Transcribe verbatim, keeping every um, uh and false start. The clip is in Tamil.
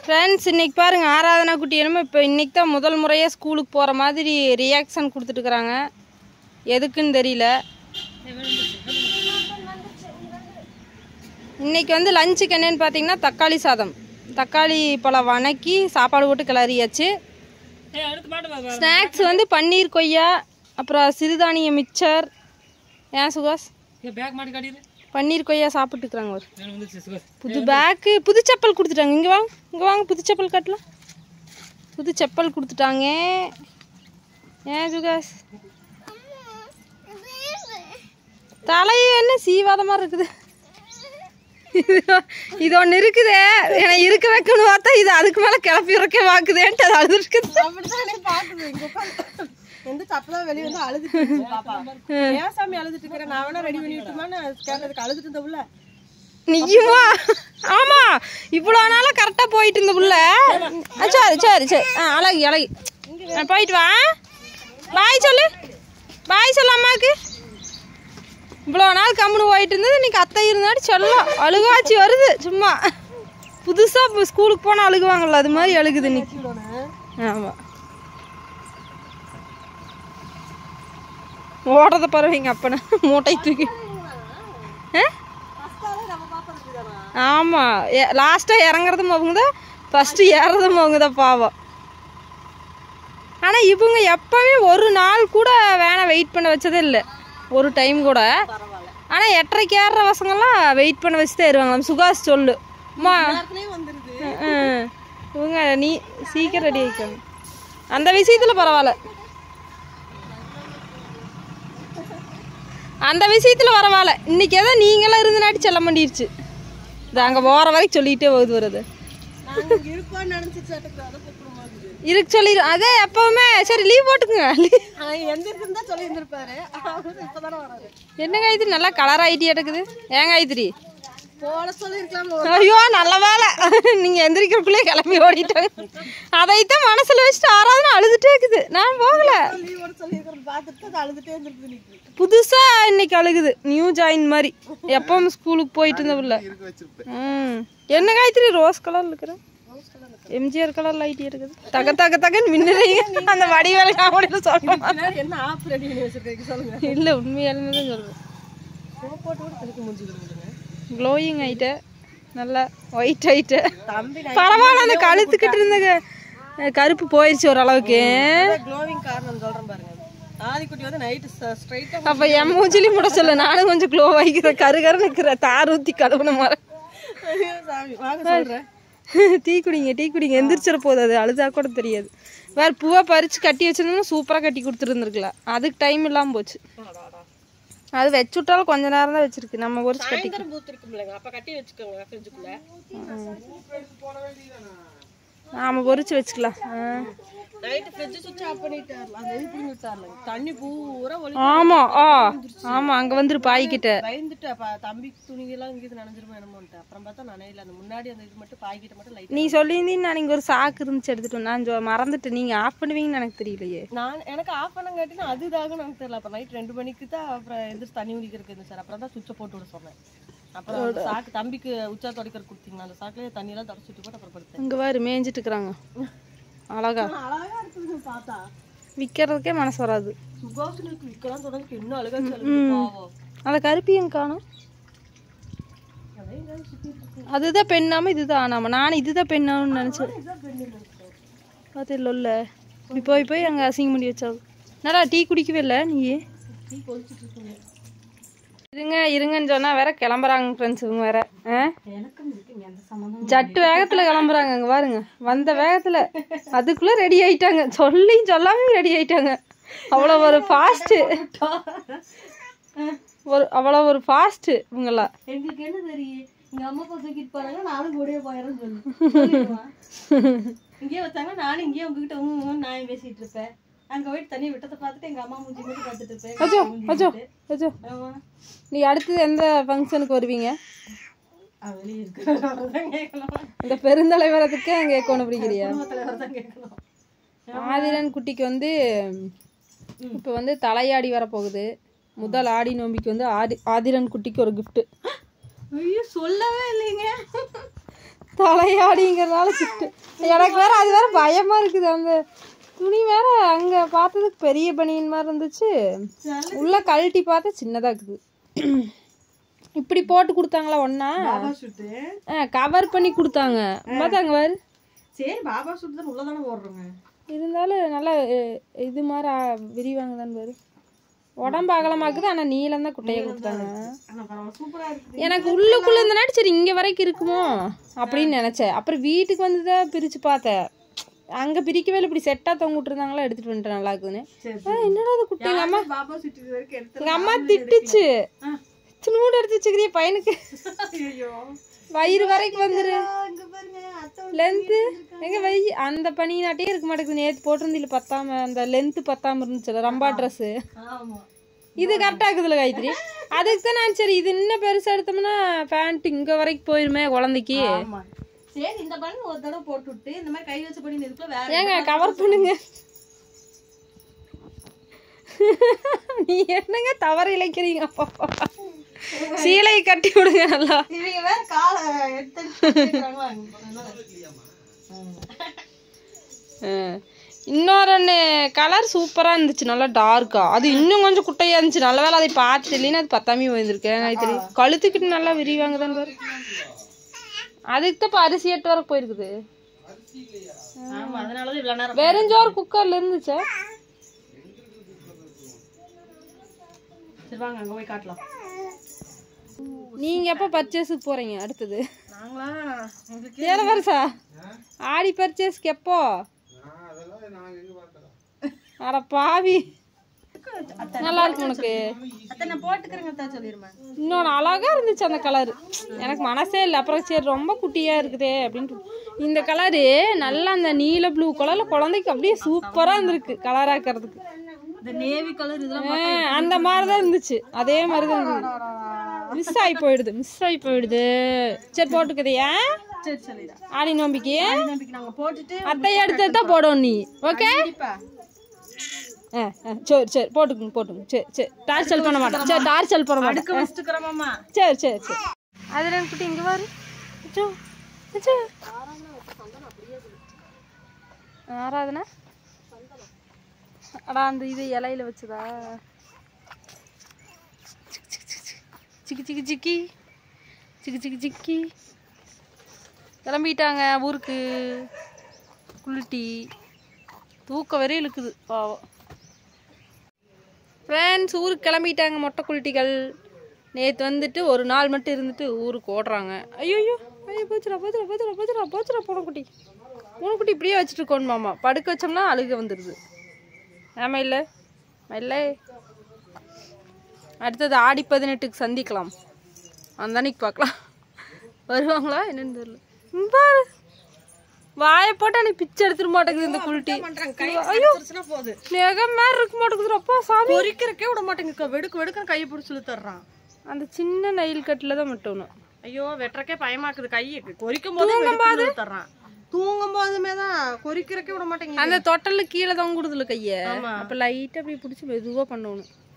ஃப்ரெண்ட்ஸ் இன்னைக்கு பாருங்க ஆராதனா குட்டி என்னமோ இப்போ இன்னைக்கு தான் முதல் முறையாக ஸ்கூலுக்கு போகிற மாதிரி ரியாக்ஷன் கொடுத்துட்டுருக்குறாங்க. எதுக்குன்னு தெரியல. இன்னைக்கு வந்து லஞ்சுக்கு என்னன்னு பார்த்தீங்கன்னா தக்காளி சாதம், தக்காளி பழம் வணக்கி சாப்பாடு போட்டு கிளறியாச்சு. ஸ்நாக்ஸ் வந்து பன்னீர் கொய்யா, அப்புறம் சிறுதானிய மிக்சர். ஏன் சுகாஸ் பன்னீர் கொய்யா சாப்பிட்டுக்கிறாங்க. ஒரு புது பேக்கு, புது செப்பல் கொடுத்துட்டாங்க. இங்கே வாங்க, இங்கே வாங்க, புது செப்பல் காட்டலாம். புது செப்பல் கொடுத்துட்டாங்க. ஏன் சுகாஸ் தலையை என்ன சீவாத மாதிரி இருக்குது. இது ஒன்று இருக்குதே, எனக்கு இருக்க வைக்கணும் பார்த்தா இது அதுக்கு மேலே கிளப்பி இறக்க வாக்குதேன்ட்டு அது அழுது இருக்குது. வந்து தப்பதான் வெளியே வந்து அழுதுட்டு பாப்பா. ஏன் சாமி அழுதுட்டு இருக்கிறேன், நான் வேணா ரெடி பண்ணி விட்டுமான்னு கேட்டதுக்கு அழுதுட்டு இருந்த புள்ள. நீயுமா? ஆமா, இவ்வளோ நாளாக கரெக்டாக போயிட்டு இருந்த புள்ள. சரி சரி சரி ஆ அழகி அழகி போயிட்டு வா. பாய் சொல்லு, பாய் சொல்லு அம்மாவுக்கு. இவ்வளோ நாள் கம்முன்னு போயிட்டு இருந்தது, இன்னைக்கு அத்தை இருந்தாடி சொல்லலாம். அழுகாச்சி வருது சும்மா. புதுசாக இப்போ ஸ்கூலுக்கு போனால் அழுகுவாங்கல்ல, அது மாதிரி அழுகுது இன்னைக்கு. ஆமாம், ஓடுறத பரவாயிங்க அப்பனா மூட்டை தூக்கி. ஆமாம், லாஸ்ட்டாக இறங்குறதும் அவங்க தான், ஃபஸ்ட்டு ஏறதும் அவங்க தான் பாவம். ஆனால் இவங்க எப்போவே ஒரு நாள் கூட வேணா வெயிட் பண்ண வச்சதே இல்லை, ஒரு டைம் கூட. ஆனால் எட்டரைக்கு ஏறுற பசங்கள்லாம் வெயிட் பண்ண வச்சு தான் ஏறுவாங்க. சுகாஸ் சொல்லு அம்மா, இவங்க நீ சீக்கிரம் ரெடி ஆகிக்கணும். அந்த விஷயத்தில் பரவாயில்ல, அந்த விஷயத்தில் பரவாயில்ல. இன்றைக்கி எதோ நீங்களாம் இருந்தனாட்டி செல்ல மாட்டிருச்சு. இது அங்கே போகிற வரைக்கும் சொல்லிகிட்டே போகுது வருது. இருக்கு சொல்லி அதே எப்பவுமே. சரி லீவ் போட்டுக்குங்க. என்ன காய்த்திரி நல்லா கலர் ஆகிட்டே இருக்குது. ஏன் காய்த்திரி ஐயோ நல்ல வேலை, நீங்கள் எந்திரிக்கிறதுக்குள்ளே கிளம்பி ஓடிட்டாங்க. அதைத்தான் மனசில் வச்சுட்டு ஆறாதுன்னு அழுதுட்டே இருக்குது. நான் போகல, புதுசா இன்னைக்கு அழுகுது, நியூ ஜாயின் மாதிரி. எப்பவும் ஸ்கூலுக்கு போயிட்டு இருந்தவில்ல. ம் என்ன காய்த்திரி ரோஸ் கலர்ல இருக்கிற எம்ஜிஆர் கலர் லைட் இருக்குது. தக தக தகன்னு மின்னுறீங்க. அந்த வடி வேலை காமெடியில் சொல்லுவேன். இல்லை உண்மையாலுமே தான் சொல்லுவேன். க்ளோயிங் ஆயிட்டு நல்லா ஒயிட் ஆயிட்டு பரவாயில்ல. அந்த கழுத்துக்கிட்டு இருந்த கருப்பு போயிடுச்சு ஓரளவுக்கு. அப்ப என் மூஞ்சிலையும் கூட சொல்ல, நானும் கொஞ்சம் க்ளோ ஆகிக்கிறேன். கரு கரு நிற்கிற தார் ஊற்றி கழுவுன மாதிரி. டீ குடிங்க, டீ குடிங்க. எந்திரிச்சிட போகுது, அது அழுதா கூட தெரியாது. வேற பூவை பறிச்சு கட்டி வச்சிருந்தோம்னா சூப்பராக கட்டி கொடுத்துருந்துருக்கலாம். அதுக்கு டைம் இல்லாமல் போச்சு. அது வச்சு விட்டாலும் கொஞ்ச நேரம் தான் வச்சிருக்கு. நம்ம ஒரு கட்டி நாம பொறிச்சு வச்சுக்கலாம். ஆமா ஆ ஆமா அங்க வந்துரு பாய்கிட்ட. நீ சொல்லியிருந்தீங்க, நான் இங்க ஒரு சாக்கு இருந்துச்சு எடுத்துட்டு நான் மறந்துட்டு. நீங்க ஆஃப் பண்ணுவீங்கன்னு எனக்கு தெரியலையே. நான் எனக்கு ஆஃப் பண்ண காட்டினா அதுதாகன்னு எனக்கு தெரியல. அப்ப நைட் ரெண்டு மணிக்கு தான் அப்புறம் எந்திரிச்சு தண்ணி குடிக்கிறதுக்கு இருந்துச்சு சார். அப்புறம் தான் சுவிட்சை போட்டு விட சொன்னேன். அப்புறம் சாக்கு தம்பிக்கு உச்சா துடைக்கிற கொடுத்தீங்களா, அந்த சாக்குலேயே தண்ணி எல்லாம் தொடச்சிட்டு போட்டு அப்புறம் படுத்தேன். இங்க வேறு மேய்ஞ்சிட்டு இருக்கிறாங்க. அழகா அழகா இருக்குது பார்த்தா, விற்கிறதுக்கே மனசு வராது. சுகாசனுக்கு விற்கலாம் தொடர்ந்து இன்னும் அழகா. அந்த கருப்பியும் காணும். அதுதான் பெண்ணாம இதுதான் ஆனாம. நானும் இதுதான் பெண்ணாமன்னு நினைச்சேன். பார்த்து இல்ல இப்படி போய் போய் அங்கே அசிங்க முடி வச்சாது. நல்லா டீ குடிக்கவே இல்லை நீ. இருங்க இருங்கன்னு சொன்னா வேற கிளம்புறாங்க ஃப்ரெண்ட்ஸ். இவங்க வேற ஜட்டு வேகத்துல கிளம்புறாங்க. அங்க பாருங்க, வந்த வேகத்துல அதுக்குள்ள ரெடி ஆயிட்டாங்க. சொல்லியும் சொல்லாம ரெடி ஆயிட்டாங்க. அவ்வளோ ஒரு ஃபாஸ்ட், ஒரு அவ்வளோ ஒரு ஃபாஸ்ட் இவங்கெல்லாம். எங்களுக்கு என்ன தெரியும், எங்க அம்மா அப்பா தூக்கிட்டு போறாங்க, நானும் கூடயே போயிடறேன்னு சொல்லு. இங்கேயே வச்சாங்க, நானும் இங்கேயே உங்ககிட்ட உங்க நான் பேசிட்டு இருப்பேன். அங்க போயிட்டு தண்ணி விட்டதை பார்த்துட்டு எங்க அம்மா மூஞ்சி மட்டும் பார்த்துட்டு இருப்பேன். அச்சோ அச்சோ அச்சோ. நீ அடுத்தது எந்த ஃபங்க்ஷனுக்கு வருவீங்க? இந்த பெருந்தலைவரத்துக்கு அங்கே கேட்கணும் அப்படிங்கிறியா? ஆதிரன் குட்டிக்கு வந்து இப்போ வந்து தலையாடி வரப்போகுது. முதல் ஆடி நோம்பிக்கு வந்து ஆதி ஆதிரன் குட்டிக்கு ஒரு கிஃப்ட்டு. ஐயோ சொல்லவே இல்லைங்க. தலையாடிங்கிறதுனால திட்டு. எனக்கு வேற அது வேற பயமா இருக்குது. அந்த துணி வேற அங்க பார்த்ததுக்கு பெரிய பனியன் மாதிரி இருந்துச்சு, உள்ள கழட்டி பார்த்தா சின்னதா இருக்குது. இப்படி போட்டு கொடுத்தாங்களா ஒன்னா கவர் பண்ணி கொடுத்தாங்க பார்த்தாங்க பாரு. சரி பாபா சூட் தான் உள்ளதானே போடுறோங்க, இருந்தாலும் நல்லா இது மாதிரி விரிவாங்க தான் பாரு. உடம்பு அகலமாக்குது, ஆனா நீளம் தான் குட்டையை கொடுத்தாங்க. எனக்கு உள்ளுக்குள்ள இருந்தனாடி சரி இங்க வரைக்கும் இருக்குமோ அப்படின்னு நினைச்சேன். அப்புறம் வீட்டுக்கு வந்துதான் பிரிச்சு பார்த்தேன், அங்க பிரிக்கவே இல்லை, இப்படி செட்டா தொங்க விட்டுருந்தாங்களா, எடுத்துட்டு வந்துட்டு நல்லா இருக்குதுன்னு. என்னடா அது குட்டி, எங்க அம்மா எங்க அம்மா திட்டுச்சு, நூடு எடுத்து வச்சுக்கிறிய பையனுக்கு வயிறு வரைக்கும் வந்துரு லென்த்து எங்க வை. அந்த பனி நாட்டியே இருக்க மாட்டேங்குது. நேற்று போட்டிருந்தில்ல பத்தாம, அந்த லென்த்து பத்தாம இருந்துச்சுல ரம்பா ட்ரெஸ்ஸு, இது கரெக்டாக இருக்குதுல்ல காயத்ரி. அதுக்கு தான் நான் சரி இது இன்னும் பெருசாக எடுத்தோம்னா பேண்ட் இங்கே வரைக்கும் போயிருமே குழந்தைக்கு. சரி இந்த பண்ணி ஒரு தடவை போட்டு விட்டு இந்த மாதிரி கை வச்ச பண்ணி இருக்குல்ல வேற ஏங்க கவர் பண்ணுங்க. நீ என்னங்க தவறு இழைக்கிறீங்க, சீலையை கட்டி விடுங்க நல்லா. இவங்க வேற காலை எடுத்து இன்னொரு கலர் சூப்பரா இருந்துச்சு, நல்லா டார்க்கா. அது இன்னும் கொஞ்சம் குட்டையா இருந்துச்சு, நல்ல வேலை அதை பார்த்துட்டு இல்லைன்னா அது பத்தாமே போயிருந்திருக்கேன். கழுத்துக்கிட்டு நல்லா விரிவாங்க தான் பாரு. அதுக்கு தான் இப்போ அரிசி எட்டு வரைக்கும் போயிருக்குது. வெறுஞ்சோறு குக்கர்ல இருந்துச்சா? நீங்க எப்ப பர்ச்சேஸுக்கு போறீங்க அடுத்தது? வருஷா ஆடி பர்ச்சேஸ்க்கு எப்போ? அட பாவி, நல்லா இருக்கு உனக்கு. இன்னொன்னு அழகா இருந்துச்சு அந்த கலரு, எனக்கு மனசே இல்லை. அப்புறம் சரி ரொம்ப குட்டியா இருக்குதே அப்படின்ட்டு. இந்த கலரு நல்லா அந்த நீல ப்ளூ கலர்ல குழந்தைக்கு அப்படியே சூப்பரா இருந்திருக்கு கலர் ஆக்கிறதுக்கு. அந்த மாதிரிதான் இருந்துச்சு, அதே மாதிரிதான் இருந்துச்சு. மிஸ் ஆகி போயிடுது மிஸ் ஆகி போயிடுது சரி போட்டுக்கதையா ஆடி நம்பிக்கை அத்தை எடுத்துதான் போடும் நீ. ஓகே ஆ சரி சரி போட்டுக்குங்க போட்டுங்க. சரி சரி டார்ச்சல் பண்ண மாட்டேன். சரி டார்ச்சல் பண்ண மாட்டேன். சரி சரி சரி அதில் குட்டி இங்கே வாரு. ஆறாதுண்ணா அடா அந்த இது இலையில வச்சதா? சிக்கி சிக்கி சிக்கி சிக்கி சிக்கி சிக்கி கிளம்பிட்டாங்க ஊருக்கு. குளிட்டி தூக்கம் வரையும் இழுக்குது பாவம். ஃப்ரெண்ட்ஸ் ஊருக்கு கிளம்பிட்டாங்க மொட்டை குளிட்டிகள். நேற்று வந்துட்டு ஒரு நாள் மட்டும் இருந்துட்டு ஊருக்கு ஓடுறாங்க. ஐயோ ஐயோ ஐயோ போச்சுடா போச்சுடா போச்சுடா போச்சுடா போச்சுடா பூனைக்குட்டி. பூனைக்குட்டி இப்படியே வச்சுட்டு இருக்கோன்னு மாமா, படுக்க வச்சோம்னா அழுக வந்துடுது. ஆமாம் இல்லை இல்லை. அடுத்தது ஆடி பதினெட்டுக்கு சந்திக்கலாம், அந்த அன்னைக்கு பார்க்கலாம். வருவாங்களா என்னன்னு தெரியல. பாரு வாயை போட்டு அன்னைக்கு பிச்சை எடுத்துட மாட்டேங்குது இந்த குளிட்டி. ஐயோ நெகம் மாதிரி இருக்க மாட்டேங்குது. அப்பா சாமி பொறிக்கிறக்கே விட மாட்டேங்குது, வெடுக்கு வெடுக்குன்னு கையை பிடிச்சி இழுத்துறான். அந்த சின்ன நெயில் கட்டில் தான் மட்டும். ஐயோ வெட்டுறக்கே பயமாக்குது, கையை கொறிக்கும் போது தர்றான். தூங்கும் போதுமே தான் கொறிக்கிறக்கே விட மாட்டேங்குது. அந்த தொட்டல்ல கீழே தான் கொடுதுல கையை, அப்ப லைட்டா அப்படி பிடிச்சி மெதுவா பண்ணணும்.